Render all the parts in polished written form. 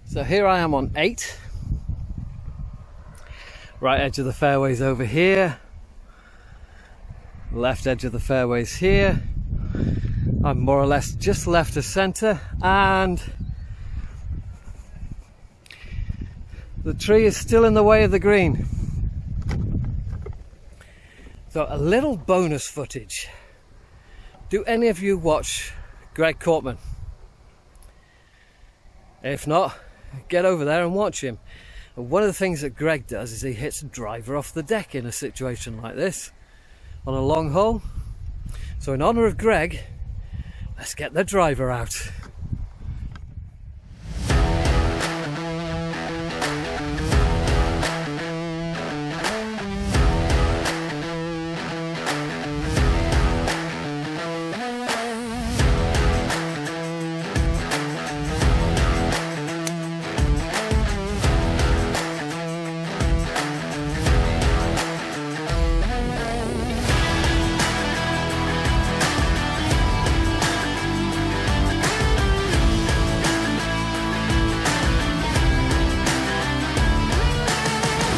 So here I am on 8. Right edge of the fairway's over here. Left edge of the fairway's here. I'm more or less just left of centre, and the tree is still in the way of the green. So a little bonus footage. Do any of you watch Greg Kortman? If not, get over there and watch him. And one of the things that Greg does is he hits a driver off the deck in a situation like this on a long hole. So in honour of Greg, let's get the driver out.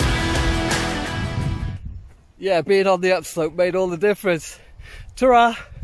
Yeah, being on the upslope made all the difference. Ta-ra!